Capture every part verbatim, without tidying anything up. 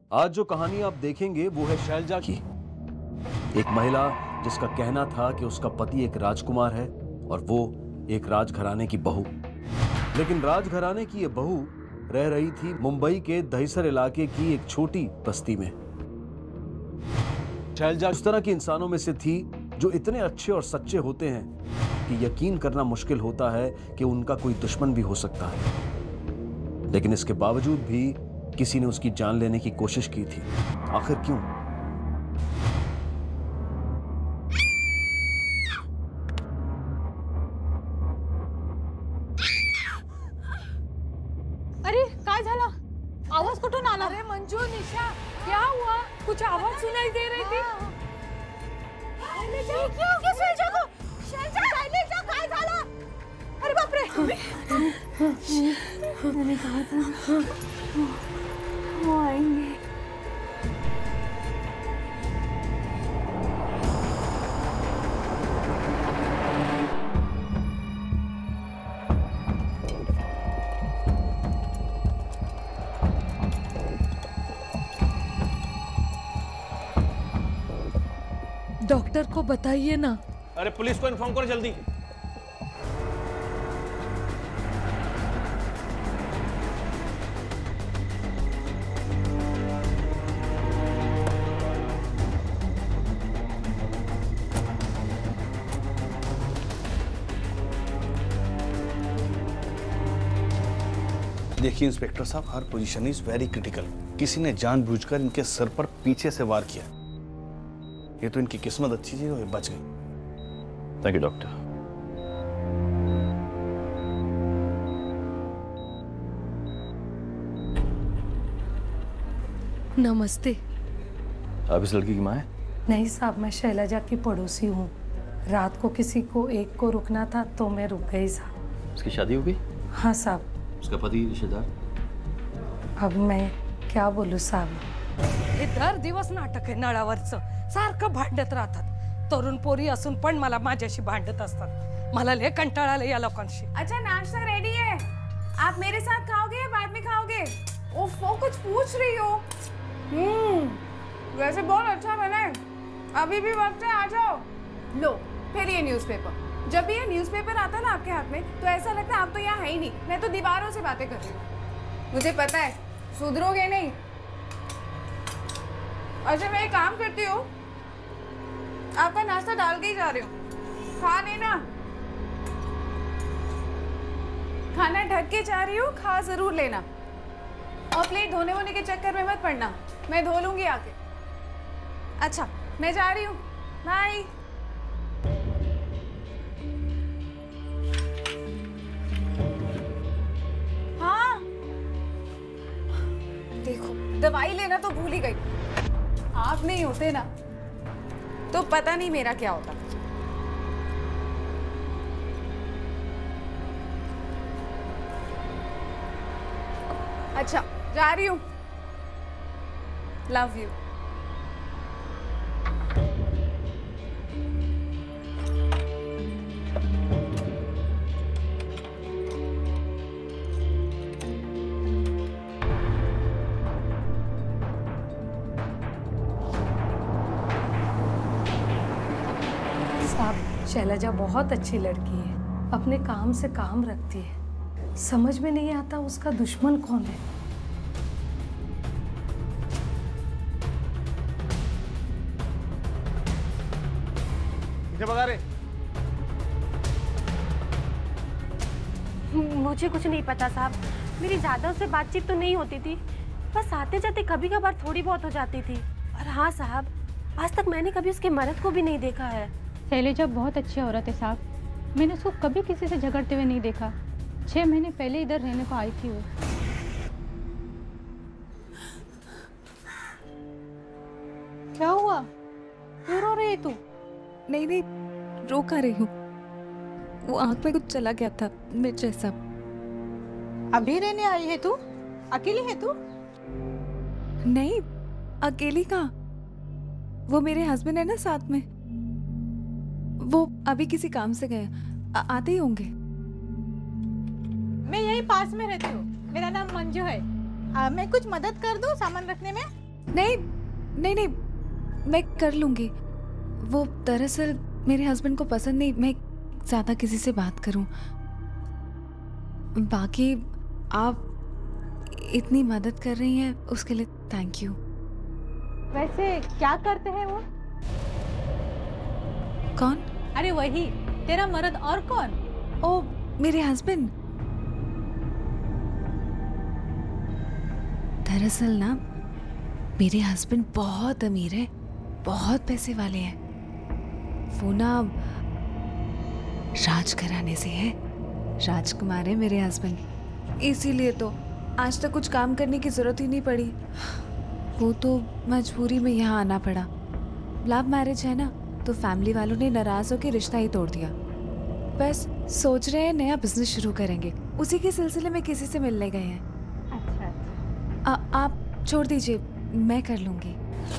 आज जो कहानी आप देखेंगे वो है शैलजा की, एक महिला जिसका कहना था कि उसका पति एक राजकुमार है और वो एक राजघराने की बहू। लेकिन राजघराने की ये बहू रह रही थी मुंबई के दहिसर इलाके की एक छोटी बस्ती में। शैलजा उस तरह के इंसानों में से थी जो इतने अच्छे और सच्चे होते हैं कि यकीन करना मुश्किल होता है कि उनका कोई दुश्मन भी हो सकता है। लेकिन इसके बावजूद भी किसी ने उसकी जान लेने की कोशिश की थी। आखिर क्यों? अरे काय झाला? आवाज कुठून आला? अरे मंजू, निशा, क्या हुआ? कुछ आवाज सुनाई दे रही थी। क्या हो गया सेल्जा को? सेल्जा, काय झाला? अरे बाप रे! मैंने कहा था वो आएंगे। डॉक्टर को बताइए ना। अरे पुलिस को इन्फॉर्म करो जल्दी। देखिए इंस्पेक्टर साहब, her position is very critical. किसी ने जानबूझकर इनके सर पर पीछे से वार किया। ये तो इनकी किस्मत अच्छी थी, ये बच गई। Thank you doctor. नमस्ते। आप इस लड़की की माँ है? नहीं साहब, मैं शैलजा की पड़ोसी हूँ। रात को किसी को एक को रुकना था तो मैं रुक गई साहब। उसकी शादी हो गई? हाँ साहब। उसका पति रिश्तेदार? अब मैं क्या बोलू साहब। हे दर दिवस नाटक आहे नळावरचं, सारखं भांडत राहतात। तरुण पोरी असून पण मला माझ्याशी भांडत असतात। मला लय कंटाळा आला या लोकांशी। अच्छा नाश्ता रेडी है, आप मेरे साथ खाओगे या बाद में खाओगे? ओफ, वो कुछ पूछ रही हो। हम्म, वैसे बहुत अच्छा बना है। अभी भी वक्त है, आ जाओ। लो फिर ये न्यूज़पेपर। जब भी ये न्यूज़पेपर आता है ना आपके हाथ में तो ऐसा लगता है आप तो यहाँ है ही नहीं, मैं तो दीवारों से बातें कर रही हूँ। मुझे पता है सुधरोगे नहीं। अच्छा मैं एक काम करती हूँ, आपका नाश्ता डाल के ही जा रही हूँ, खा लेना। खाना ढक के जा रही हूँ, खा जरूर लेना। और प्लेट धोने वोने के चक्कर में मत पड़ना, मैं धो लूंगी आके। अच्छा मैं जा रही हूँ, बाय। हाँ देखो, दवाई लेना तो भूल ही गई। आप नहीं होते ना तो पता नहीं मेरा क्या होता। अच्छा जा रही हूँ, लव यू। शैलजा बहुत अच्छी लड़की है, अपने काम से काम रखती है। समझ में नहीं आता उसका दुश्मन कौन है। भगा रहे? मुझे कुछ नहीं पता साहब, मेरी ज्यादा उससे बातचीत तो नहीं होती थी, बस आते जाते कभी कभार थोड़ी बहुत हो जाती थी। और हाँ साहब, आज तक मैंने कभी उसके मर्द को भी नहीं देखा है। शैलजा बहुत अच्छी औरत है साहब, मैंने उसको कभी किसी से झगड़ते हुए नहीं देखा। छह महीने पहले इधर रहने को आई थी वो। क्या हुआ? क्यों रो रही है तू? नहीं नहीं, रो कर रही हूँ, वो आंख में कुछ चला गया था मिर्च जैसा। अभी रहने आई है तू? अकेली है तू? नहीं अकेली कहाँ, वो मेरे हस्बैंड है ना साथ में, वो अभी किसी काम से गए, आ, आते ही होंगे। मैं यही पास में रहती हूँ, मेरा नाम मंजू है। आ, मैं कुछ मदद कर दूँ सामान रखने में? नहीं नहीं नहीं, मैं कर लूंगी। वो दरअसल मेरे हस्बैंड को पसंद नहीं मैं ज्यादा किसी से बात करूं। बाकी आप इतनी मदद कर रही हैं उसके लिए थैंक यू। वैसे क्या करते हैं वो? कौन? अरे वही तेरा मर्द, और कौन? ओ मेरे हस्बैंड। दरअसल ना मेरे हस्बैंड बहुत अमीर है, बहुत पैसे वाले हैं। वो ना राजघराने से है, राजकुमार है मेरे हस्बैंड। इसीलिए तो आज तक कुछ काम करने की जरूरत ही नहीं पड़ी। वो तो मजबूरी में यहाँ आना पड़ा। लव मैरिज है ना, तो फैमिली वालों ने नाराज होकर रिश्ता ही तोड़ दिया। बस सोच रहे हैं नया बिजनेस शुरू करेंगे, उसी के सिलसिले में किसी से मिलने गए हैं। अच्छा अच्छा। आ, आप छोड़ दीजिए, मैं कर लूंगी।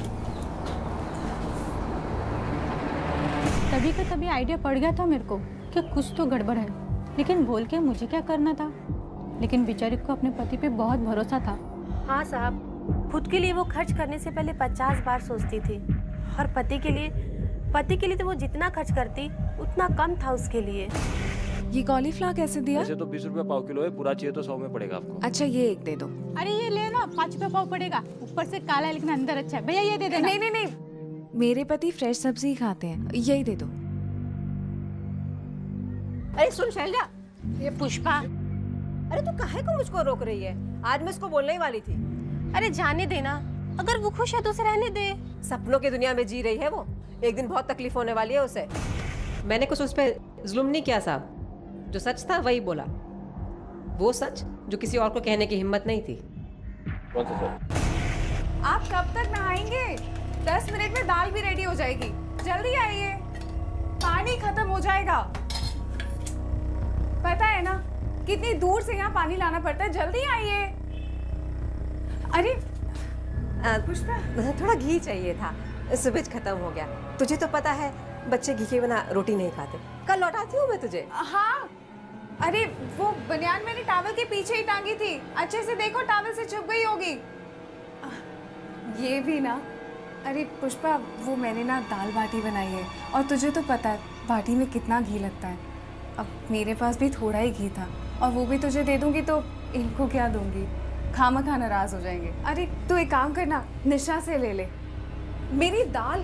तभी का तभी आइडिया पड़ गया था मेरे को कि कुछ तो गड़बड़ है, लेकिन बोल के मुझे क्या करना था। लेकिन बेचारी को अपने पति पे बहुत भरोसा था। हाँ साहब, खुद के लिए वो खर्च करने से पहले पचास बार सोचती थी, और पति के लिए पति के लिए तो वो जितना खर्च करती उतना कम था उसके लिए। ये कॉलीफ्लावर कैसे दिया? वैसे तो बीस रुपए पाव किलो है, पूरा चाहिए तो सौ में पड़ेगा आपको। अच्छा ये एक दे दो। अरे ये ले ना, पाँच रुपए पाव पड़ेगा। ऊपर से काला है लेकिन अंदर अच्छा है। भैया ये दे देना। नहीं नहीं नहीं, मेरे पति फ्रेश सब्जी ही खाते हैं, यही दे दो। अरे सुन शैलजा, ये पुष्पा, अरे तू काहे को मुझको रोक रही है? आज मैं इसको बोलने ही वाली थी। अरे जाने देना, अगर वो खुश है तो उसे रहने दे। सपनों की दुनिया में जी रही है वो, एक दिन बहुत तकलीफ होने वाली है उसे। मैंने कुछ उस पर जुल्म नहीं किया साहब, जो सच था वही बोला। वो सच जो किसी और को कहने की हिम्मत नहीं थी। कौन सा सर? आप कब तक नहाएंगे? दस मिनट में दाल भी रेडी हो जाएगी, जल्दी आइए, पानी खत्म हो जाएगा। पता है ना कितनी दूर से यहाँ पानी लाना पड़ता है, जल्दी आइए। अरे पुष्पा, थोड़ा घी चाहिए था, सुबह खत्म हो गया। तुझे तो पता है बच्चे घी के बिना रोटी नहीं खाते। कल लौटाती हूँ मैं तुझे। हाँ, अरे वो बनियान मैंने टॉवल के पीछे ही टांगी थी, अच्छे से देखो टॉवल से छुप गई होगी। ये भी ना, अरे पुष्पा वो मैंने ना दाल बाटी बनाई है, और तुझे तो पता है बाटी में कितना घी लगता है। अब मेरे पास भी थोड़ा ही घी था, और वो भी तुझे दे दूंगी तो इनको क्या दूंगी, खामखा नाराज हो जाएंगे। अरे तू एक काम करना, निशा से ले ले मेरी दाल।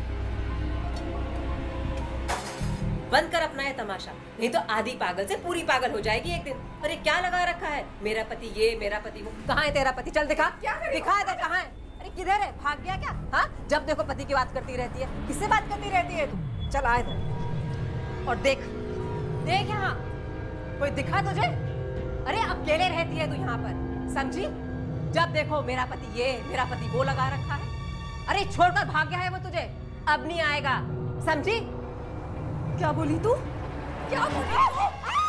बंद कर अपना है तमाशा, नहीं तो आधी पागल से पूरी पागल हो जाएगी एक दिन। अरे क्या लगा रखा है, मेरा पति ये, मेरा पति वो। कहाँ है तेरा पति? चल दिखा, क्या दिखा दे कहाँ है। अरे किधर है, भाग गया क्या? हाँ, जब देखो पति की बात करती रहती है। किससे बात करती रहती है तू? चल आ इधर और देख देख, यहाँ कोई दिखा तुझे? अरे अकेले रहती है तू यहाँ पर, समझी? जब देखो मेरा पति ये, मेरा पति वो लगा रखा है। अरे छोड़कर भाग गया है वो तुझे, अब नहीं आएगा, समझी? क्या बोली तू? क्या बोली तू?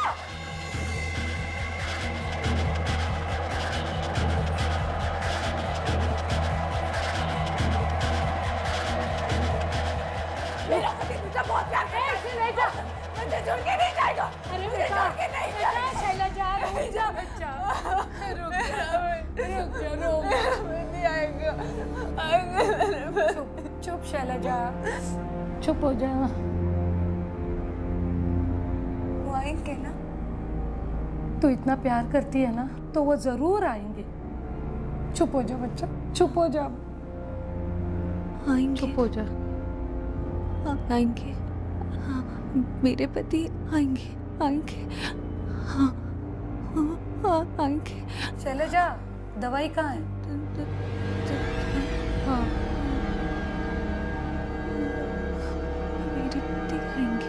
मेरा पति तुझे बहुत प्यार करता है, इसे ले जा, मुझे छोड़ के नहीं जाएगा। अरे मुझे छोड़ के नहीं जाएगा। शैलजा रुक जा बच्चा, रुक जा, रुक जा, रुक नहीं आएगा। चुप चुप शैलजा, चुप हो जा। वो आएंगे ना? तू इतना प्यार करती है ना, तो वो जरूर आएंगे। चुप हो जा बच्चा, चुप हो जा, आएंगे, चुप हो जा। हाँ, आएंगे। हाँ, मेरे पति आएंगे, आएंगे। हाँ हाँ हाँ आएंगे। शैलजा, दवाई कहाँ है? हाँ, मेरे पति आएंगे।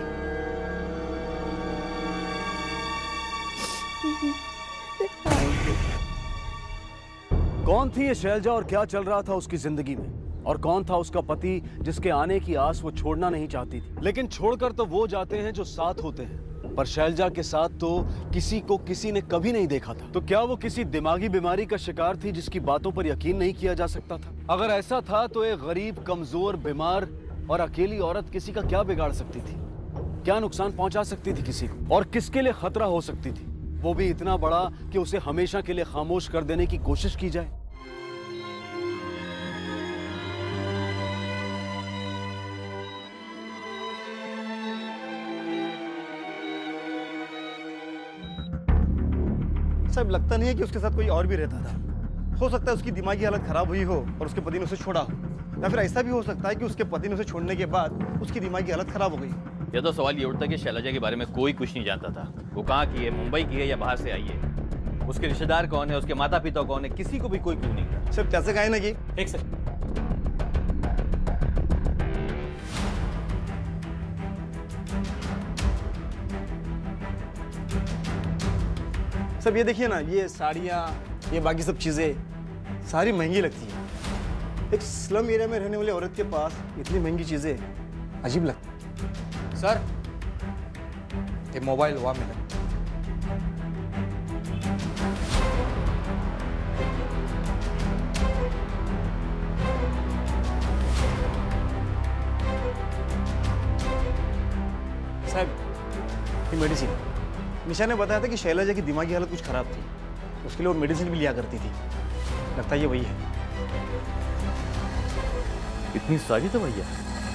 कौन थी ये शैलजा और क्या चल रहा था उसकी जिंदगी में? और कौन था उसका पति जिसके आने की आस वो छोड़ना नहीं चाहती थी? लेकिन छोड़कर तो वो जाते हैं जो साथ होते हैं, पर शैलजा के साथ तो किसी को किसी ने कभी नहीं देखा था। तो क्या वो किसी दिमागी बीमारी का शिकार थी जिसकी बातों पर यकीन नहीं किया जा सकता था? अगर ऐसा था तो एक गरीब, कमजोर, बीमार और अकेली औरत किसी का क्या बिगाड़ सकती थी? क्या नुकसान पहुंचा सकती थी किसी को? और किसके लिए खतरा हो सकती थी, वो भी इतना बड़ा कि उसे हमेशा के लिए खामोश कर देने की कोशिश की जाए? साहब लगता नहीं है कि उसके साथ कोई और भी रहता था। हो सकता है उसकी दिमागी हालत खराब हुई हो और उसके पति ने उसे छोड़ा हो, या फिर ऐसा भी हो सकता है कि उसके पति ने उसे छोड़ने के बाद उसकी दिमागी हालत खराब हो गई। या तो सवाल ये उठता है कि शैलजा के बारे में कोई कुछ नहीं जानता था। वो कहाँ की है, मुंबई की है या बाहर से आई है, उसके रिश्तेदार कौन है, उसके माता पिता कौन है, किसी को भी कोई क्लू नहीं था। सिर्फ कैसे कहे ना कि एक सेकंड, सब ये देखिए ना, ये साड़ियाँ, ये बाकी सब चीजें सारी महंगी लगती हैं। एक स्लम एरिया में रहने वाली औरत के पास इतनी महंगी चीजें अजीब लगती। सर, ये मोबाइल हुआ मिला। साहब, ये मेडिसिन निशा ने बताया था कि शैलजा की दिमागी हालत कुछ खराब थी, उसके लिए वो मेडिसिन भी लिया करती थी। लगता है ये वही है। इतनी सारी दवाइयाँ?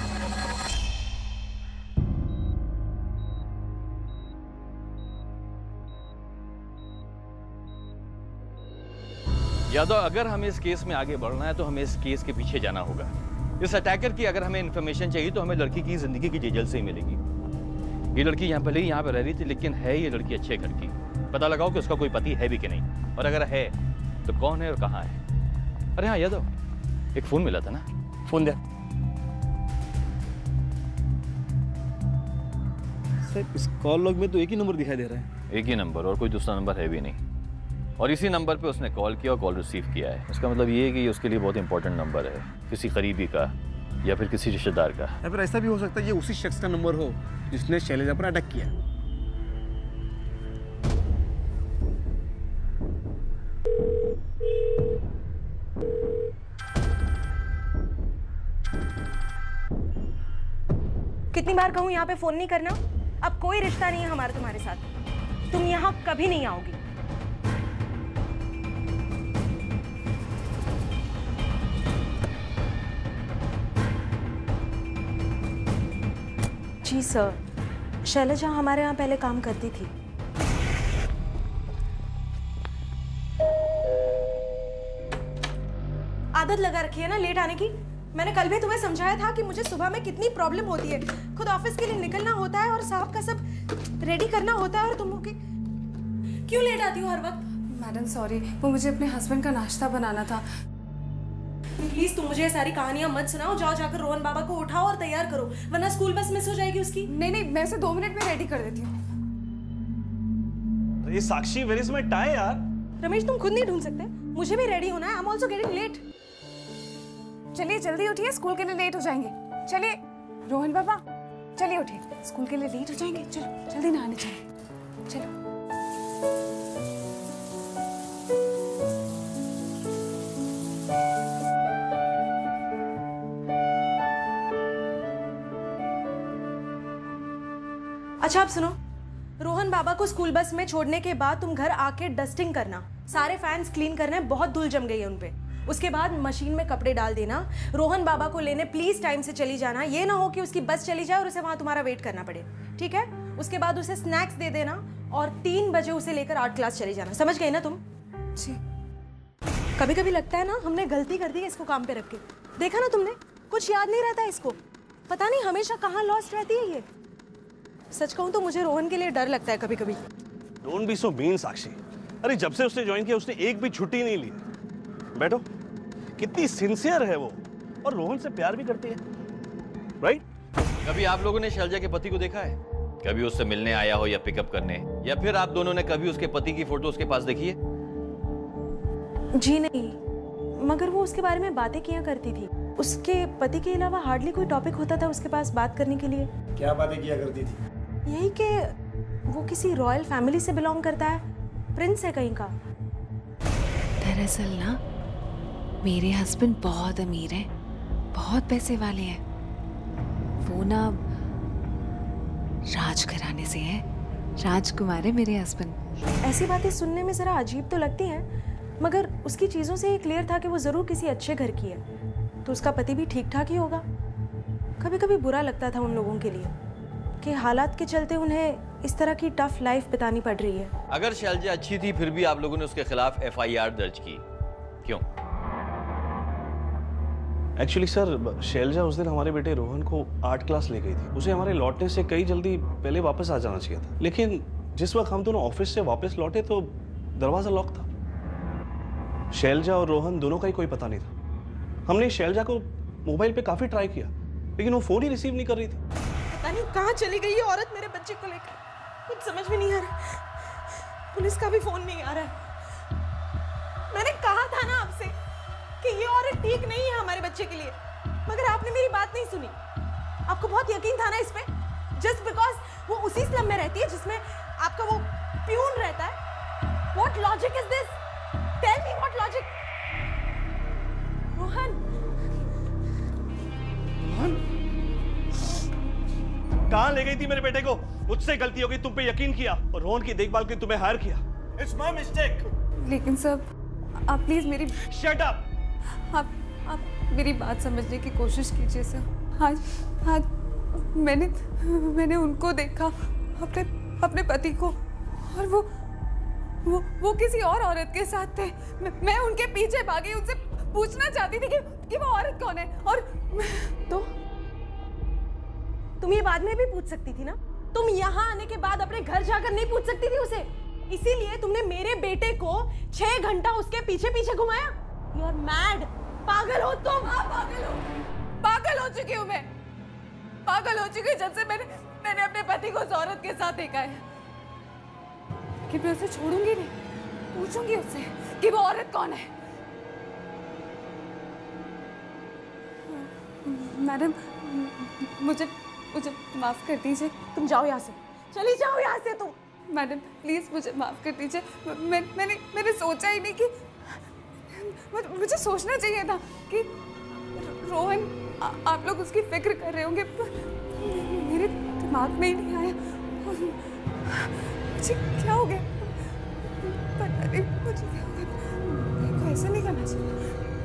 यादव, अगर हमें इस केस में आगे बढ़ना है तो हमें इस केस के पीछे जाना होगा। इस अटैकर की अगर हमें इन्फॉर्मेशन चाहिए तो हमें लड़की की जिंदगी की डिटेल से ही मिलेगी। ये लड़की यहाँ पहले ही यहाँ पे रह रही थी, लेकिन है ये लड़की अच्छे घर की। पता लगाओ कि उसका कोई पति है भी कि नहीं, और अगर है तो कौन है और कहाँ है। अरे हाँ यादव, एक फोन मिला था ना? फोन दे। सर, इस कॉल लॉग में तो एक ही नंबर दिखाई दे रहा है। एक ही नंबर, और कोई दूसरा नंबर है भी नहीं। और इसी नंबर पे उसने कॉल किया और कॉल रिसीव किया है। इसका मतलब ये है कि उसके लिए बहुत इंपॉर्टेंट नंबर है, किसी करीबी का या फिर किसी रिश्तेदार का। या फिर ऐसा भी हो सकता है ये उसी शख्स का नंबर हो जिसने शैलजा पर अटैक किया। कितनी बार कहूँ यहाँ पे फोन नहीं करना? अब कोई रिश्ता नहीं है हमारा तुम्हारे साथ। तुम यहाँ कभी नहीं आओगी। जी सर, शैलजा हमारे यहाँ पहले काम करती थी। आदत लगा रखी है ना लेट आने की। मैंने कल भी तुम्हें समझाया था कि मुझे सुबह में कितनी प्रॉब्लम होती है। खुद ऑफिस के लिए निकलना होता है और साहब का सब रेडी करना होता है, और तुम के क्यों लेट आती हो हर वक्त? मैडम सॉरी, वो मुझे अपने हस्बैंड का नाश्ता बनाना था। प्लीज तुम मुझे ये सारी कहानियां मत सुनाओ। जाओ जाकर रोहन बाबा को उठाओ और तैयार करो, वरना स्कूल बस मिस हो जाएगी उसकी। नहीं नहीं, मैं इसे दो मिनट में रेडी कर देती हूँ। ये Sakshi, where is my tie यार? रमेश, तुम खुद नहीं ढूंढ सकते? मुझे भी रेडी होना है। I am also getting late. चलिए जल्दी उठिए, स्कूल के लिए लेट हो जाएंगे। चलिए रोहन बाबा, चलिए उठिए, स्कूल के लिए लेट हो जाएंगे। चलो जल्दी नहाने चलिए, चलो। अच्छा आप सुनो, रोहन बाबा को स्कूल बस में छोड़ने के बाद तुम घर आके डस्टिंग करना, सारे फैंस क्लीन करना है, बहुत धूल जम गई है उनपे। उसके बाद मशीन में कपड़े डाल देना। रोहन बाबा को लेने प्लीज टाइम से चली जाना। ये ना हो कि उसकी बस चली जाए और उसे वहां तुम्हारा वेट करना पड़े, ठीक है? उसके बाद उसे स्नैक्स दे देना और तीन बजे उसे लेकर आर्ट क्लास चली जाना। समझ गई ना तुम? जी। कभी कभी लगता है ना हमने गलती कर दी है इसको काम पे रख के। देखा ना तुमने, कुछ याद नहीं रहता इसको। पता नहीं हमेशा कहाँ लॉस्ट रहती है ये। सच कहूँ तो मुझे रोहन के लिए डर लगता है कभी कभी। Don't be so mean Sakshi. अरे जब से उसने ज्वाइन किया उसने एक भी छुट्टी नहीं ली। बैठो, कितनी सिंसियर है वो, और रोहन से प्यार भी करती है, राइट? कभी आप लोगों ने शैलजा के पति को देखा है? कभी उससे मिलने आया हो या पिकअप करने, या फिर आप दोनों ने कभी उसके पति की फोटो उसके पास देखी है? जी नहीं, मगर वो उसके बारे में बातें किया करती थी। उसके पति के अलावा हार्डली कोई टॉपिक होता था उसके पास बात करने के लिए। क्या बातें किया करती थी? यही कि वो किसी रॉयल फैमिली से बिलोंग करता है, प्रिंस है कहीं का। दरअसल ना मेरे हस्बैंड बहुत अमीर हैं, बहुत पैसे वाले हैं। वो ना राजघराने से हैं, राजकुमार है मेरे हस्बैंड। ऐसी बातें सुनने में जरा अजीब तो लगती हैं, मगर उसकी चीजों से ये क्लियर था कि वो जरूर किसी अच्छे घर की है, तो उसका पति भी ठीक ठाक ही होगा। कभी कभी बुरा लगता था उन लोगों के लिए, के हालात के चलते उन्हें इस तरह की टफ लाइफ बितानी पड़ रही है। अगर शैलजा अच्छी थी फिर भी आप लोगों ने उसके खिलाफ एफ आई आर दर्ज की, क्यों? एक्चुअली सर, शैलजा उस दिन हमारे बेटे रोहन को आर्ट क्लास ले गई थी। उसे हमारे लौटने से कई जल्दी पहले वापस आ जाना चाहिए था, लेकिन जिस वक्त हम दोनों ऑफिस से वापस लौटे तो दरवाजा लॉक था। शैलजा और रोहन दोनों का ही कोई पता नहीं था। हमने शैलजा को मोबाइल पे काफी ट्राई किया, लेकिन वो फोन ही रिसीव नहीं कर रही थी। पता नहीं कहाँ चली गई ये औरत मेरे बच्चे को लेकर, कुछ समझ में नहीं आ रहा। पुलिस का भी फोन नहीं आ रहा है। मैंने कहा था ना आपसे कि ये औरत ठीक नहीं है हमारे बच्चे के लिए, मगर आपने मेरी बात नहीं सुनी। आपको बहुत यकीन था ना इस पे, जस्ट बिकॉज वो उसी स्लम में रहती है जिसमें आपका वो प्यून रहता है। What logic is this? Tell me what logic? Rohan, Rohan, कहाँ ले गई थी मेरे बेटे को? मुझसे गलती हो गई, तुम पे यकीन किया और रोहन की देखभाल के लिए तुम्हें हायर किया। It's my mistake. लेकिन सर, आप प्लीज मेरी Shut up. आप आप मेरी बात समझने की कोशिश कीजिए सर। आज आज मैंने मैंने उनको देखा, अपने अपने पति को, और वो वो वो किसी और औरत के साथ थे। मैं, मैं उनके पीछे भागी, उनसे पूछना चाहती थी कि, कि वो औरत कौन है। और तो तुम ये बाद में भी पूछ सकती थी ना। तुम यहाँ आने के बाद अपने घर जाकर नहीं पूछ सकती थी उसे, इसीलिए तुमने मेरे बेटे को छह घंटा उसके पीछे पीछे घुमाया। यू आर मैड, पागल हो तुम। हाँ, पागल हो, पागल हो चुकी हूँ मैं, पागल हो चुकी हूँ जब से मैंने मैंने अपने पति को उस औरत के साथ देखा है। कि मैं उसे छोड़ूंगी नहीं, पूछूंगी उससे कि वो औरत कौन है। मैडम, मुझे मुझे माफ कर दीजिए। तुम जाओ यहाँ से, चली जाओ यहाँ से तुम। मैडम प्लीज मुझे माफ कर दीजिए। मैं मैंने मैंने सोचा ही नहीं कि मुझे सोचना चाहिए था कि रोहन आ, आप लोग उसकी फिक्र कर रहे होंगे, मेरे दिमाग में ही नहीं आया। मुझे क्या हो गया पता नहीं, मुझे क्या हो गया। मेरे को ऐसा नहीं करना चाहिए।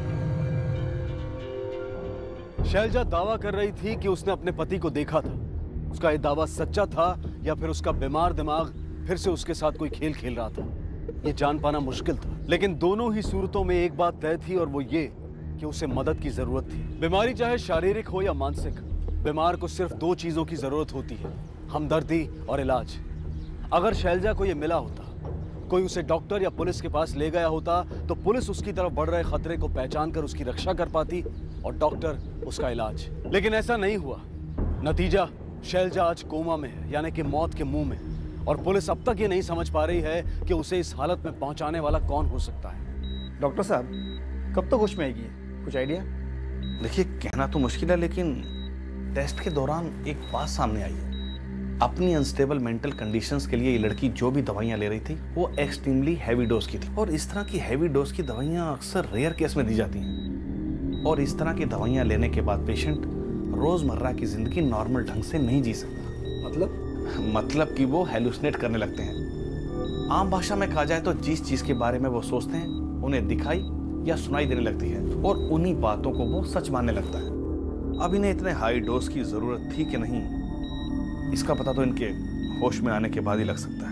शैलजा दावा कर रही थी कि उसने अपने पति को देखा था। उसका यह दावा सच्चा था या फिर उसका बीमार दिमाग फिर से उसके साथ कोई खेल खेल रहा था, ये जान पाना मुश्किल था। लेकिन दोनों ही सूरतों में एक बात तय थी, और वो ये कि उसे मदद की जरूरत थी। बीमारी चाहे शारीरिक हो या मानसिक, बीमार को सिर्फ दो चीजों की जरूरत होती है, हमदर्दी और इलाज। अगर शैलजा को यह मिला होता, कोई उसे डॉक्टर या पुलिस के पास ले गया होता, तो पुलिस उसकी तरफ बढ़ रहे खतरे को पहचान कर उसकी रक्षा कर पाती और डॉक्टर उसका इलाज। लेकिन ऐसा नहीं हुआ। नतीजा, शैलजा आज कोमा में है, यानी कि मौत के मुंह में, और पुलिस अब तक ये नहीं समझ पा रही है कि उसे इस हालत में पहुंचाने वाला कौन हो सकता है। डॉक्टर साहब, कब तक होश में आएगी? कुछ आइडिया? देखिए, कहना तो मुश्किल है, लेकिन टेस्ट के दौरान एक बात सामने आई है। अपनी अनस्टेबल मेंटल कंडीशंस के लिए ये लड़की जो भी दवाइयाँ ले रही थी वो एक्सट्रीमली हैवी डोज की थी, और इस तरह की हैवी डोज की दवाइयाँ अक्सर रेयर केस में दी जाती हैं, और इस तरह की दवाइयाँ लेने के बाद पेशेंट रोजमर्रा की जिंदगी नॉर्मल ढंग से नहीं जी सकता। मतलब मतलब कि वो हेलुसिनेट करने लगते हैं। आम भाषा में कहा जाए तो जिस चीज के बारे में वो सोचते हैं उन्हें दिखाई या सुनाई देने लगती है, और उन्हीं बातों को वो सच मानने लगता है। अब इन्हें इतने हाई डोज की जरूरत थी कि नहीं, इसका पता तो इनके होश में आने के बाद ही लग सकता है।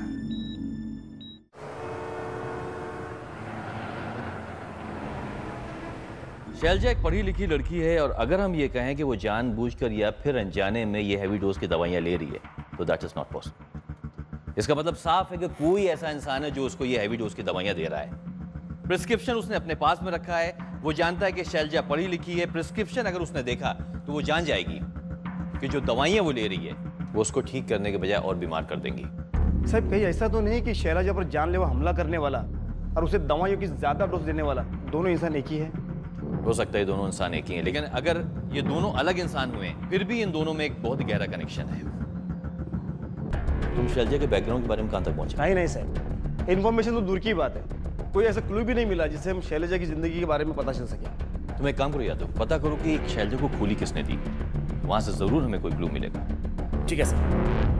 शैलजा एक पढ़ी लिखी लड़की है, और अगर हम ये कहें कि वो जानबूझकर या फिर अनजाने में ये हैवी डोज की दवाइयाँ ले रही है, तो दैट इज नॉट पॉसिबल। इसका मतलब साफ है कि कोई ऐसा इंसान है जो उसको ये हैवी डोज की दवाइयाँ दे रहा है। प्रिस्क्रिप्शन उसने अपने पास में रखा है, वो जानता है कि शैलजा पढ़ी लिखी है। प्रिस्क्रिप्शन अगर उसने देखा तो वो जान जाएगी कि जो दवाइयाँ वो ले रही है वो उसको ठीक करने के बजाय और बीमार कर देंगी। साहब, कहीं ऐसा तो नहीं कि शैलजा पर जानलेवा हमला करने वाला और उसे दवाइयों की ज्यादा डोज देने वाला दोनों इंसान एक ही है? हो सकता है दोनों इंसान एक ही हैं, लेकिन अगर ये दोनों अलग इंसान हुए फिर भी इन दोनों में एक बहुत ही गहरा कनेक्शन है। तुम शैलजा के बैकग्राउंड के बारे में कहां तक पहुंचे? नहीं नहीं साहब, इन्फॉर्मेशन तो दूर की बात है, कोई ऐसा क्लू भी नहीं मिला जिससे हम शैलजा की जिंदगी के बारे में पता चल सके। तुम एक काम करो, यादव, पता करो कि शैलजा को खोली किसने दी, वहां से जरूर हमें कोई क्लू मिलेगा। ठीक है सर।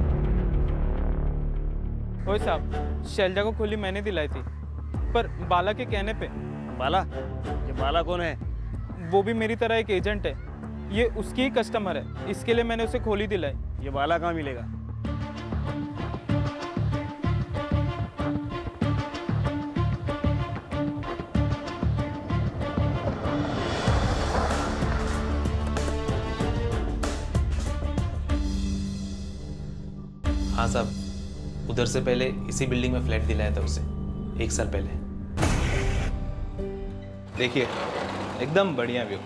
ओए साहब, शैलजा को खोली मैंने दिलाई थी, पर बाला के कहने पे। बाला? ये बाला कौन है? वो भी मेरी तरह एक एजेंट है, ये उसकी ही कस्टमर है, इसके लिए मैंने उसे खोली दिलाई। ये वाला कहाँ मिलेगा? हाँ साहब, उधर से पहले इसी बिल्डिंग में फ्लैट दिलाया था उसे एक साल पहले। देखिए एकदम बढ़िया व्यू।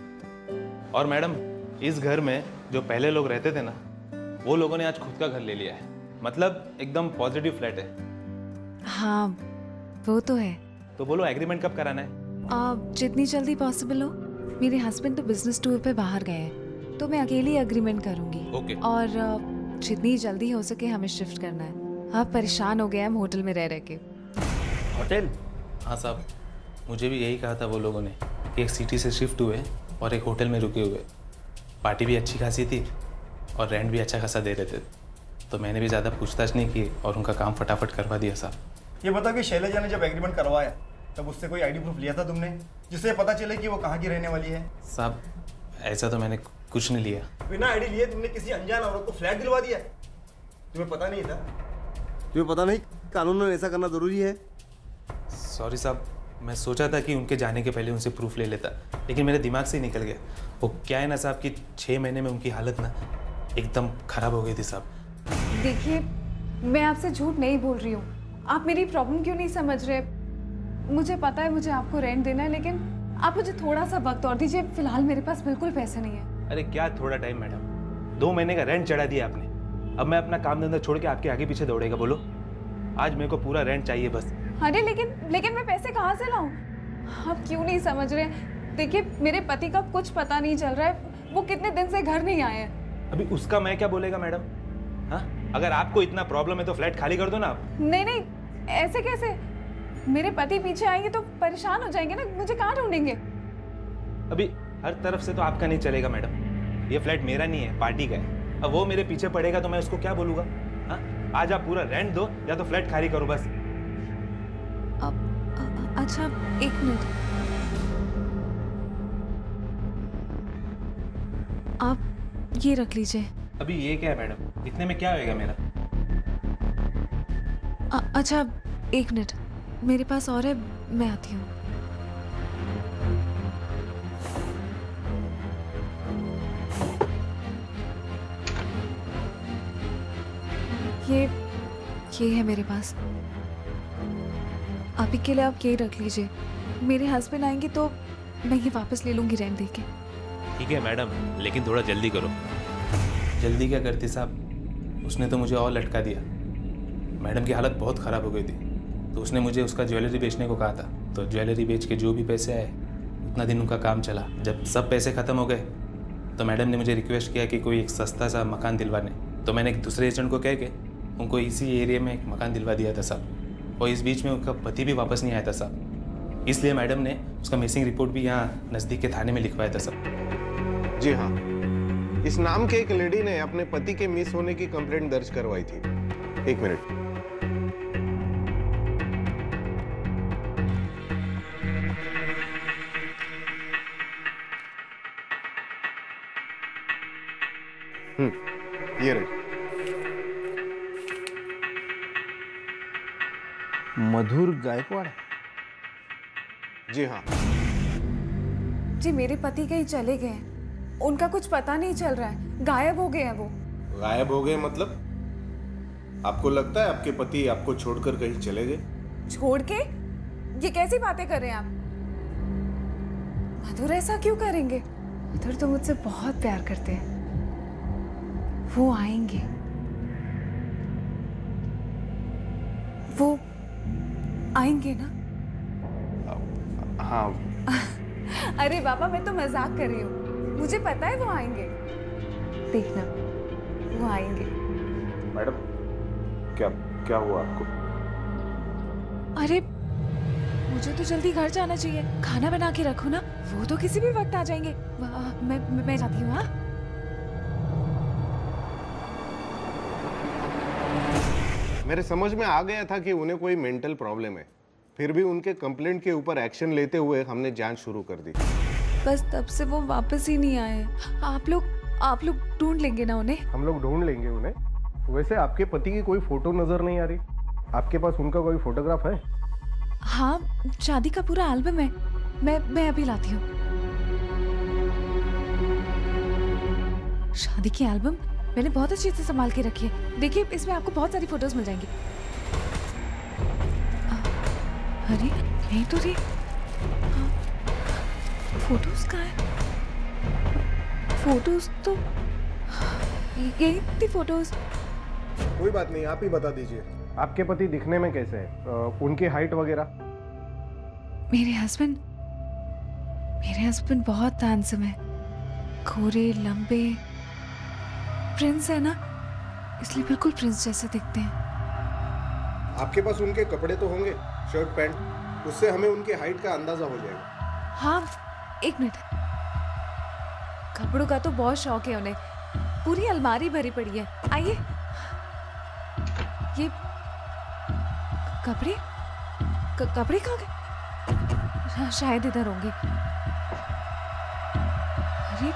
और मैडम, इस घर में जो पहले लोग रहते थे ना, वो लोगों ने आज खुद का घर ले लिया है। मतलब एकदम पॉजिटिव फ्लैट है। हाँ वो तो है। तो बोलो एग्रीमेंट कब कराना है? आ, जितनी जल्दी पॉसिबल हो। मेरे हस्बैंड तो बिजनेस टूर पे बाहर गए हैं, तो मैं अकेली एग्रीमेंट करूंगी। ओके। और आ, जितनी जल्दी हो सके हमें शिफ्ट करना है। आप परेशान हो गए हम होटल में रह रह के। होटल? हाँ साहब, मुझे भी यही कहा था वो लोगों ने कि एक सिटी से शिफ्ट हुए और एक होटल में रुके हुए। पार्टी भी अच्छी खासी थी और रेंट भी अच्छा खासा दे रहे थे, तो मैंने भी ज़्यादा पूछताछ नहीं की और उनका काम फटाफट करवा दिया साहब। ये बताओ कि शैलजा ने जब एग्रीमेंट करवाया तब उससे कोई आईडी प्रूफ लिया था तुमने, जिससे पता चले कि वो कहाँ की रहने वाली है? साहब ऐसा तो मैंने कुछ नहीं लिया। बिना आईडी लिए तुमने किसी अनजान औरत को फ्लैट दिलवा दिया? तुम्हें पता नहीं था? तुम्हें पता नहीं कानून में ऐसा करना जरूरी है? सॉरी साहब, मैं सोचा था कि उनके जाने के पहले उनसे प्रूफ ले लेता, लेकिन मेरे दिमाग से ही निकल गया। वो क्या है ना साहब कि छः महीने में उनकी हालत ना एकदम खराब हो गई थी साहब। देखिए, मैं आपसे झूठ नहीं बोल रही हूँ। आप मेरी प्रॉब्लम क्यों नहीं समझ रहे? मुझे पता है मुझे आपको रेंट देना है, लेकिन आप मुझे थोड़ा सा वक्त और दीजिए। फिलहाल मेरे पास बिल्कुल पैसे नहीं है। अरे क्या थोड़ा टाइम मैडम, दो महीने का रेंट चढ़ा दिया आपने। अब मैं अपना काम धंधा छोड़ के आपके आगे पीछे दौड़ेगा बोलो? आज मेरे को पूरा रेंट चाहिए बस। अरे लेकिन लेकिन मैं पैसे कहाँ से लाऊं? आप क्यों नहीं समझ रहे? देखिए, मेरे पति का कुछ पता नहीं चल रहा है। वो कितने दिन से घर नहीं आए हैं। अभी उसका मैं क्या बोलेगा मैडम? हाँ, अगर आपको इतना प्रॉब्लम है तो फ्लैट खाली कर दो ना आप। नहीं नहीं, ऐसे कैसे? मेरे पति पीछे आएंगे तो परेशान हो जाएंगे ना, मुझे कहाँ ढूंढेंगे? अभी हर तरफ से तो आपका नहीं चलेगा मैडम। ये फ्लैट मेरा नहीं है, पार्टी का है। अब वो मेरे पीछे पड़ेगा तो मैं उसको क्या बोलूँगा? हाँ, आज आप पूरा रेंट दो या तो फ्लैट खाली करो बस। अब अच्छा एक मिनट, आप ये रख लीजिए। अभी ये क्या है मैडम, इतने में क्या होएगा मेरा? अ- अच्छा एक मिनट, मेरे पास और है, मैं आती हूँ। ये ये है मेरे पास। अभी के लिए आप ये रख लीजिए। मेरे हस्बैंड आएंगे तो मैं ये वापस ले लूंगी रेंट देके। ठीक है मैडम, लेकिन थोड़ा जल्दी करो। जल्दी क्या करती साहब, उसने तो मुझे और लटका दिया। मैडम की हालत बहुत ख़राब हो गई थी, तो उसने मुझे उसका ज्वेलरी बेचने को कहा था। तो ज्वेलरी बेच के जो भी पैसे आए उतना दिन उनका काम चला। जब सब पैसे ख़त्म हो गए तो मैडम ने मुझे रिक्वेस्ट किया कि कोई एक सस्ता सा मकान दिलवाने। तो मैंने एक दूसरे एजेंट को कह के उनको इसी एरिया में एक मकान दिलवा दिया था साहब। और इस बीच में उनका पति भी वापस नहीं आया था साहब, इसलिए मैडम ने उसका मिसिंग रिपोर्ट भी यहाँ नज़दीक के थाने में लिखवाया था साहब। जी हाँ, इस नाम के एक लेडी ने अपने पति के मिस होने की कंप्लेंट दर्ज करवाई थी। एक मिनट। हम्म, ये रही। मधुर गायकवाड़? जी हाँ। जी मेरे पति कहीं चले गए हैं, उनका कुछ पता नहीं चल रहा है, गायब हो गए हैं वो। गायब हो गए मतलब? आपको लगता है आपके पति आपको छोड़कर कहीं चले गए? छोड़ के? ये कैसी बातें कर रहे हैं आप? मधुर ऐसा क्यों करेंगे? मधुर तो मुझसे बहुत प्यार करते हैं। वो आएंगे, वो आएंगे ना? हाँ। अरे बाबा, मैं तो मजाक कर रही हूँ, मुझे पता है वो आएंगे। देखना, वो आएंगे। मैडम, क्या क्या हुआ आपको? अरे मुझे तो जल्दी घर जाना चाहिए, खाना बना के रखो ना, वो तो किसी भी वक्त आ जाएंगे। मैं मैं, मैं जाती हूँ। हाँ, मेरे समझ में आ गया था कि उन्हें कोई मेंटल प्रॉब्लम है, फिर भी उनके कंप्लेंट के ऊपर एक्शन लेते हुए हमने जांच शुरू कर दी। बस तब से वो वापस ही नहीं आए। आप लोग आप लोग ढूंढ लेंगे ना उन्हें? हम लोग ढूंढ लेंगे उन्हें। वैसे आपके पति की कोई फोटो नजर नहीं आ रही, आपके पास उनका कोई फोटोग्राफ है? हाँ, शादी का पूरा एल्बम है। मैं मैं अभी लाती हूँ। शादी की एल्बम मैंने बहुत अच्छे से संभाल के रखी है। देखिए, इसमें आपको बहुत सारी फोटोज मिल जाएंगी। अरे नहीं तो रही। हाँ, फोटोज कहाँ है? फोटोज तो यही थी फोटोज। कोई बात नहीं, आप ही बता दीजिए आपके पति दिखने में कैसे हैं, उनकी हाइट वगैरह? मेरे हस्बैंड मेरे हस्बैंड बहुत हैंडसम है, गोरे लंबे, प्रिंस है ना, इसलिए बिल्कुल प्रिंस जैसे दिखते हैं। आपके पास उनके कपड़े तो होंगे, शर्ट पैंट, उससे हमें उनकी हाइट का अंदाजा हो जाएगा। हाँ, एक मिनट। कपड़ों का तो बहुत शौक है उन्हें, पूरी अलमारी भरी पड़ी है। आइए, ये कपड़े क- कपड़े कहाँ गए? शायद इधर होंगे। अरे,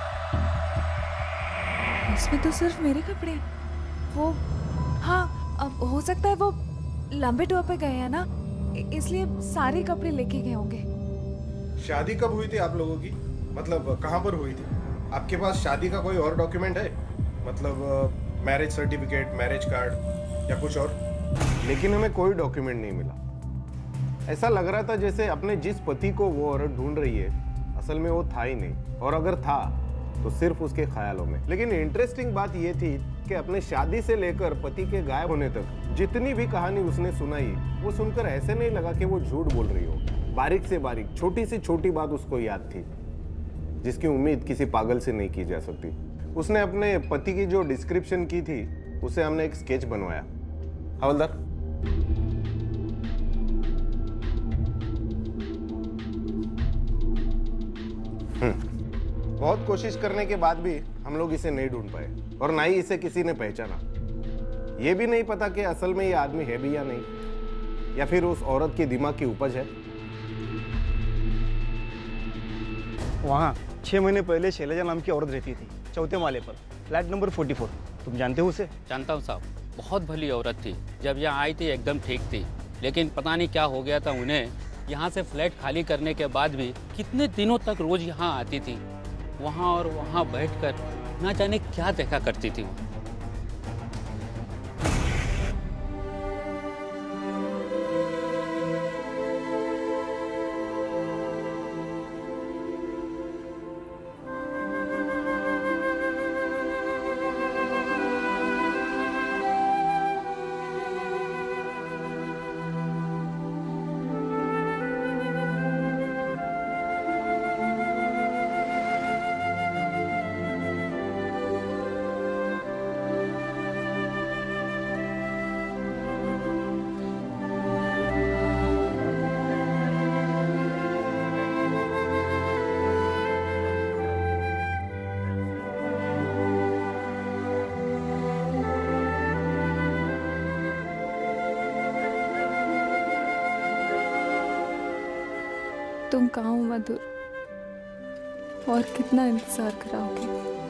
इसमें तो सिर्फ मेरे कपड़े हैं। वो हाँ, अब हो सकता है वो लंबे टूर पे गए हैं ना, इसलिए सारे कपड़े लेके गए होंगे। शादी कब हुई थी आप लोगों की? मतलब कहाँ पर हुई थी? आपके पास शादी का कोई और डॉक्यूमेंट है? मतलब मैरिज सर्टिफिकेट, मैरिज कार्ड या कुछ और? लेकिन हमें कोई डॉक्यूमेंट नहीं मिला। ऐसा लग रहा था जैसे अपने जिस पति को वो औरत ढूंढ रही है, असल में वो था ही नहीं, और अगर था तो सिर्फ उसके ख्यालों में। लेकिन इंटरेस्टिंग बात ये थी कि अपने शादी से लेकर पति के गायब होने तक जितनी भी कहानी उसने सुनाई, वो सुनकर ऐसे नहीं लगा कि वो झूठ बोल रही हो। बारीक से बारीक, छोटी से छोटी बात उसको याद थी, जिसकी उम्मीद किसी पागल से नहीं की जा सकती। उसने अपने पति की जो डिस्क्रिप्शन की थी, उसे हमने एक स्केच बनवाया। हवलदार, हम्म बहुत कोशिश करने के बाद भी हम लोग इसे नहीं ढूंढ पाए, और ना ही इसे किसी ने पहचाना। ये भी नहीं पता कि असल में ये आदमी है भी या नहीं, या फिर उस औरत के दिमाग की उपज है। वहाँ छह महीने पहले शैलजा नाम की औरत रहती थी, चौथे माले पर, फ्लैट नंबर चौवालीस। तुम जानते हो उसे? जानता हूँ साहब, बहुत भली औरत थी। जब यहाँ आई थी एकदम ठीक थी, लेकिन पता नहीं क्या हो गया था उन्हें। यहाँ से फ्लैट खाली करने के बाद भी कितने दिनों तक रोज यहाँ आती थी, वहाँ और वहाँ बैठकर ना जाने क्या देखा करती थी। तुम कहाँ हो मधुर, और कितना इंतजार कराओगे?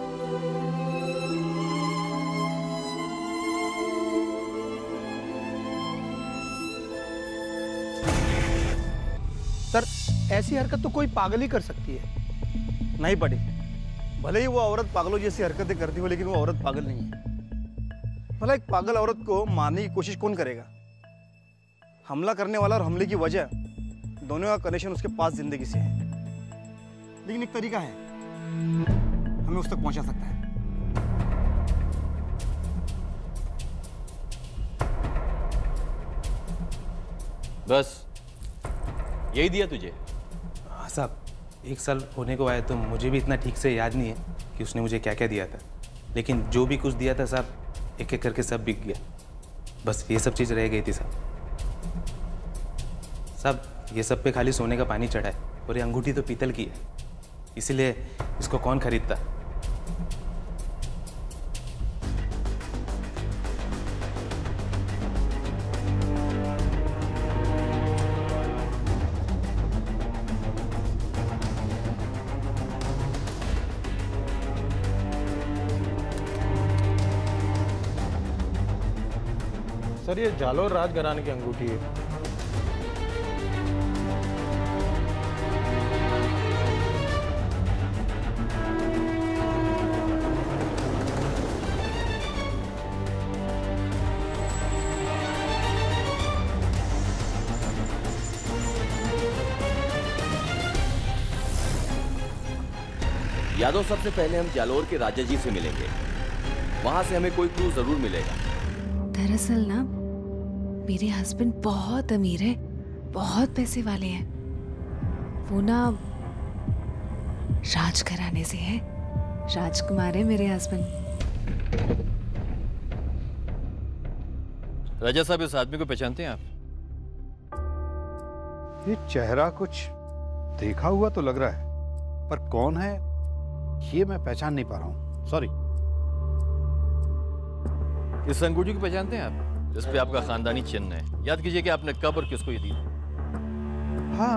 सर, ऐसी हरकत तो कोई पागल ही कर सकती है। नहीं पड़ी, भले ही वो औरत पागलों जैसी हरकतें करती हो, लेकिन वो औरत पागल नहीं है। भला एक पागल औरत को मारने की कोशिश कौन करेगा? हमला करने वाला और हमले की वजह दोनों का कनेक्शन उसके पास जिंदगी से है, लेकिन एक तरीका है, हमें उस तक पहुंचा सकता है। बस यही दिया तुझे? हाँ साहब, एक साल होने को आया तो मुझे भी इतना ठीक से याद नहीं है कि उसने मुझे क्या क्या दिया था, लेकिन जो भी कुछ दिया था साहब, एक एक करके सब बिक गया। बस ये सब चीज़ रह गई थी साहब। साहब, ये सब पे खाली सोने का पानी चढ़ा है, और ये अंगूठी तो पीतल की है, इसीलिए इसको कौन खरीदता? सर ये जालोर राजघराने की अंगूठी है। यादव, सबसे पहले हम जालोर के राजा जी से मिलेंगे। वहां से हमें कोई क्लू जरूर मिलेगा। दरअसल ना मेरे हस्बैंड बहुत अमीर है, बहुत पैसे वाले हैं। वो ना राजघराने से है, राजकुमार है मेरे हस्बैंड। राजा साहब, इस आदमी को पहचानते हैं आप? ये चेहरा कुछ देखा हुआ तो लग रहा है, पर कौन है ये मैं पहचान नहीं पा रहा हूँ, सॉरी। इस अंगूठी को पहचानते हैं आप, जिस पे आपका खानदानी चिन्ह है? याद कीजिए कि आपने कब और किसको ये दी। हाँ,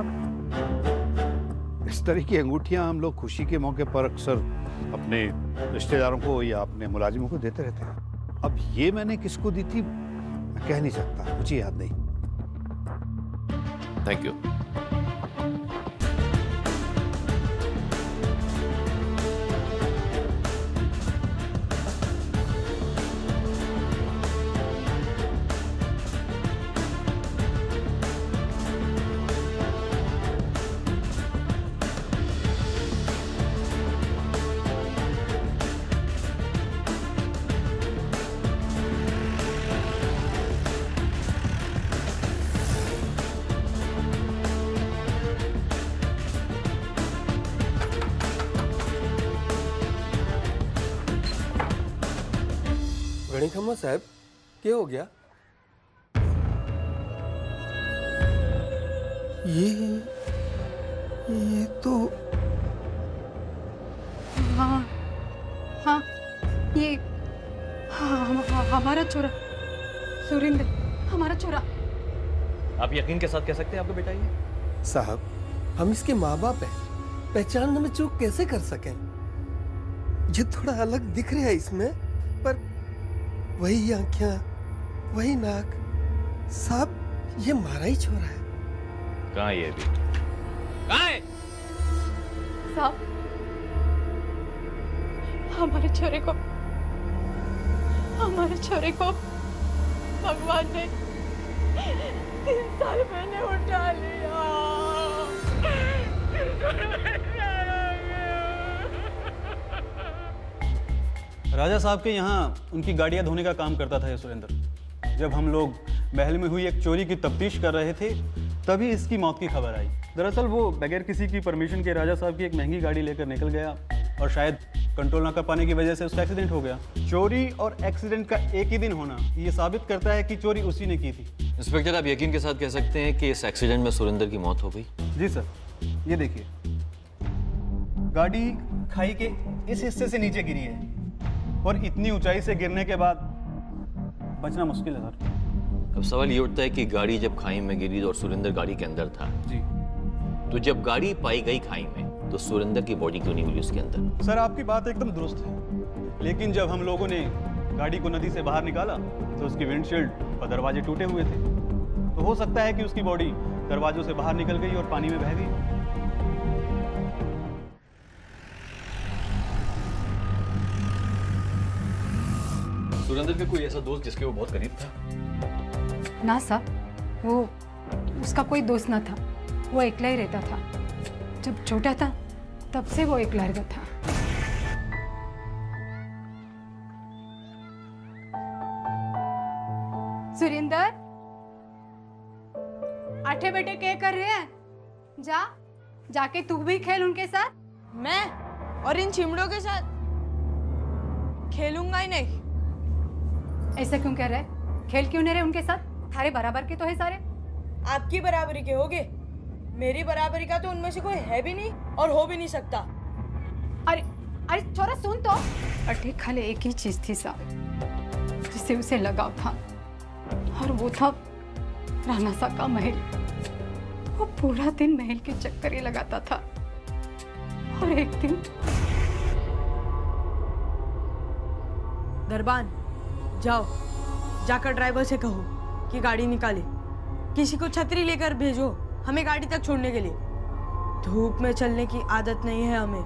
इस तरह की अंगूठियां हम लोग खुशी के मौके पर अक्सर अपने रिश्तेदारों को या अपने मुलाजिमों को देते रहते हैं। अब ये मैंने किसको दी थी मैं कह नहीं सकता, मुझे याद नहीं। Thank you. खम्मा साहब, क्या हो गया? ये ये तो हाँ हाँ ये हाँ, हम, हाँ, हमारा चोरा सुरेंद्र, हमारा चोरा। आप यकीन के साथ कह सकते हैं आपका बेटा ये? साहब, हम इसके माँ बाप हैं, पहचानने में चूक कैसे कर सकें? ये थोड़ा अलग दिख रहा है इसमें, पर वही आंखें, वही नाक, साहब ये मारा ही छोरा है। कहाँ ये भी? कहाँ है? साहब, हमारे छोरे को हमारे छोरे को भगवान ने तीन साल पहले उठा लिया। राजा साहब के यहाँ उनकी गाड़ियाँ धोने का काम करता था ये सुरेंद्र। जब हम लोग महल में हुई एक चोरी की तफ्तीश कर रहे थे, तभी इसकी मौत की खबर आई। दरअसल वो बगैर किसी की परमिशन के राजा साहब की एक महंगी गाड़ी लेकर निकल गया और शायद कंट्रोल ना कर पाने की वजह से उसका एक्सीडेंट हो गया। चोरी और एक्सीडेंट का एक ही दिन होना ये साबित करता है कि चोरी उसी ने की थी। इंस्पेक्टर, आप यकीन के साथ कह सकते हैं कि इस एक्सीडेंट में सुरेंद्र की मौत हो गई? जी सर, ये देखिए, गाड़ी खाई के इस हिस्से से नीचे गिरी है और इतनी ऊंचाई से गिरने के बाद बचना मुश्किल है सर। अब सवाल ये उठता है कि गाड़ी जब खाई में गिरी और सुरेंद्र गाड़ी के अंदर था जी, तो जब गाड़ी पाई गई खाई में तो सुरेंद्र की बॉडी क्यों नहीं मिली उसके अंदर? सर आपकी बात एकदम दुरुस्त है, लेकिन जब हम लोगों ने गाड़ी को नदी से बाहर निकाला तो उसकी विंडशील्ड और दरवाजे टूटे हुए थे, तो हो सकता है कि उसकी बॉडी दरवाजों से बाहर निकल गई और पानी में बह गई। सुरेंद्र का कोई ऐसा दोस्त जिसके वो बहुत करीब था? ना साहब, वो उसका कोई दोस्त ना था, वो अकेला ही रहता था। जब छोटा था तब से वो अकेला रहता था। सुरेंद्र, आठे बेटे क्या कर रहे हैं? जा जाके तू भी खेल उनके साथ। मैं और इन चिमड़ों के साथ खेलूंगा ही नहीं। ऐसा क्यों कह रहे? खेल क्यों नहीं रहे उनके साथ? थारे बराबर के तो है सारे। आपकी बराबरी के होगे, मेरी बराबरी का तो उनमें से कोई है भी नहीं और हो भी नहीं सकता। अरे अरे छोरा सुन तो, अटे खाली एक ही चीज थी साहब जिससे उसे लगाव था, और वो था राणा सा का महल। वो पूरा दिन महल के चक्कर ही लगाता था, और एक दिन दरबान, जाओ जाकर ड्राइवर से कहो कि गाड़ी निकाले, किसी को छतरी लेकर भेजो हमें गाड़ी तक छोड़ने के लिए। धूप में चलने की आदत नहीं है हमें।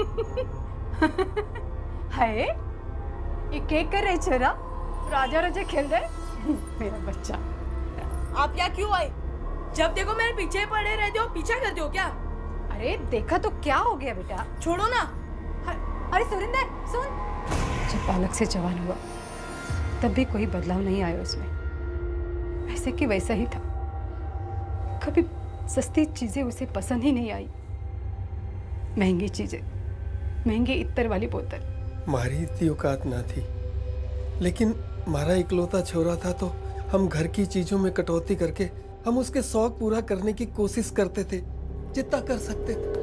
है ये केक कर रहे छोरा, राजा राजा खेल रहे मेरा बच्चा। आप क्या क्यों आए? जब देखो मेरे पीछे पड़े रहते हो, पीछा करते हो क्या? अरे देखा तो क्या हो गया बेटा? छोड़ो ना। अरे सुरिंदर सुन, जब बालक से जवान हुआ तब भी कोई बदलाव नहीं आया उसमें, वैसे कि वैसा ही था। कभी सस्ती चीजें उसे पसंद ही नहीं आई, महंगी चीजें, महंगी इत्तर वाली बोतल। मारी इतनी औकात ना थी, लेकिन मारा इकलौता छोरा था तो हम घर की चीजों में कटौती करके हम उसके शौक पूरा करने की कोशिश करते थे जितना कर सकते थे।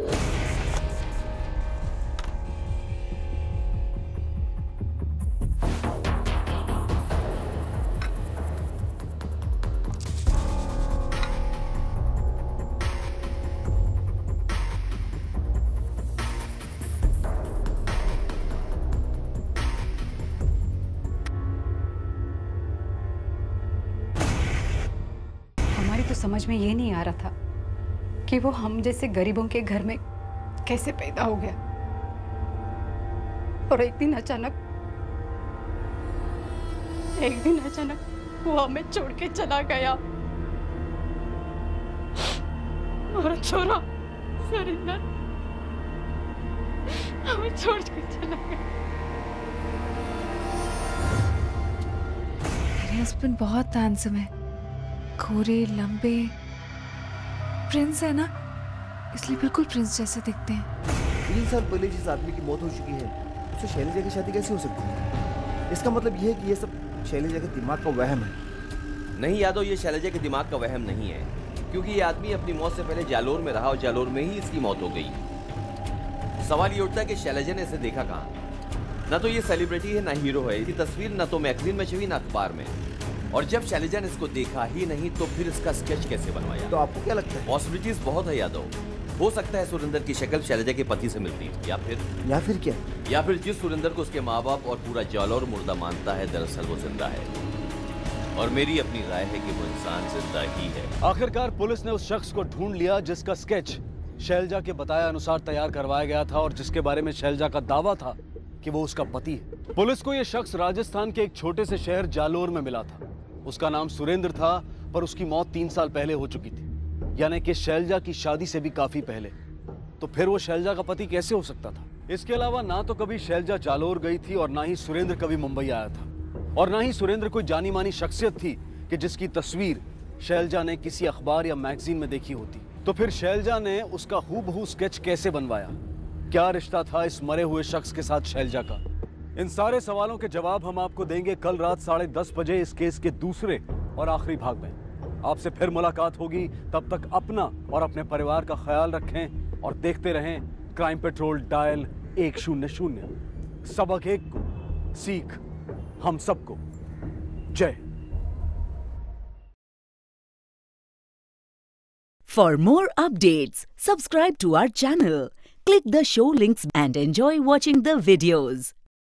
हमारी तो समझ में ये नहीं आ रहा था कि वो हम जैसे गरीबों के घर में कैसे पैदा हो गया, और एक दिन अचानक एक दिन अचानक वो हमें छोड़ के चला गया। और छोरा सरिंदर हमें छोड़ के चला गया। मेरे हस्बैंड बहुत हैंडसम है, गोरे लंबे, प्रिंस है ना, इसलिए बिल्कुल प्रिंस जैसे दिखते हैं। तीन साल पहले जिस आदमी की मौत हो चुकी है उससे शैलजा की शादी कैसे हो सकती है? इसका मतलब यह है कि ये सब शैलजा के दिमाग का वहम है। नहीं यादव, ये शैलजा के दिमाग का वहम नहीं है, क्योंकि ये आदमी अपनी मौत से पहले जालोर में रहा और जालोर में ही इसकी मौत हो गई। सवाल ये उठता है कि शैलजा ने इसे देखा कहाँ? ना तो ये सेलिब्रिटी है, ना हीरो है, इसकी तस्वीर ना तो मैगजीन में छपी ना अखबार में। और जब शैलजा ने इसको देखा ही नहीं तो फिर इसका स्केच कैसे बनवाया? तो आपको क्या लगता है? पॉसिबिलिटीज बहुत है यादव। हो सकता है सुरेंद्र की शक्ल शैलजा के पति से मिलती, या फिर या फिर क्या या फिर जिस सुरेंद्र को उसके माँ बाप और पूरा जालौर मुर्दा मानता है, दरअसल वो जिंदा है। और मेरी अपनी राय है कि वो इंसान जिंदा ही है। आखिरकार पुलिस ने उस शख्स को ढूंढ लिया जिसका स्केच शैलजा के बताए अनुसार तैयार करवाया गया था और जिसके बारे में शैलजा का दावा था कि वो उसका पति है। पुलिस को यह शख्स राजस्थान के एक छोटे से शहर जालोर में मिला था। उसका नाम सुरेंद्र था, पर उसकी मौत तीन साल पहले हो चुकी थी, यानी कि शैलजा की शादी से भी काफी पहले। तो फिर वो शैलजा का पति कैसे हो सकता था? इसके अलावा ना तो कभी शैलजा जालोर गई थी और ना ही सुरेंद्र कभी मुंबई आया था, और ना ही सुरेंद्र कोई जानी मानी शख्सियत थी कि जिसकी तस्वीर शैलजा ने किसी अखबार या मैगजीन में देखी होती। तो फिर शैलजा ने उसका हूबहू स्केच कैसे बनवाया? क्या रिश्ता था इस मरे हुए शख्स के साथ शैलजा का? इन सारे सवालों के जवाब हम आपको देंगे कल रात साढ़े दस बजे इस केस के दूसरे और आखिरी भाग में। आपसे फिर मुलाकात होगी, तब तक अपना और अपने परिवार का ख्याल रखें और देखते रहें क्राइम पेट्रोल डायल एक शून्य शून्य। सबक एक को, सीख हम सबको। जय। For more updates, subscribe to our channel, click the show links and enjoy watching the videos.